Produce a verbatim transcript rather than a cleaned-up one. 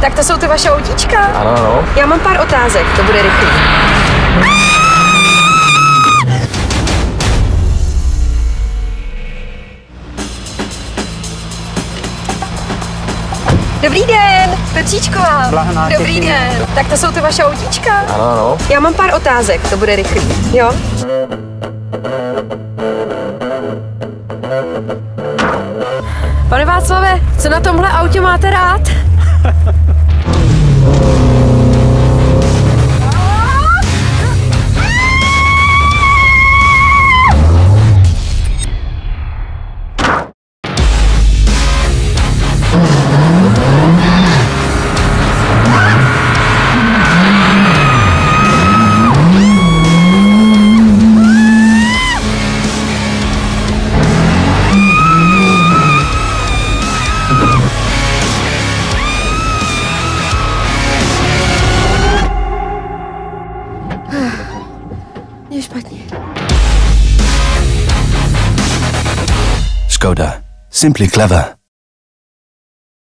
Tak to jsou ty vaše autíčka? Ano, ano. Já mám pár otázek, to bude rychlý. Dobrý den, Petříčková. Blahná, Dobrý těším. den. Tak to jsou ty vaše autíčka? Ano, ano. Já mám pár otázek, to bude rychlý. Jo? Pane Václave, co na tomhle autě máte rád? Je špatně. Skoda. Simply clever.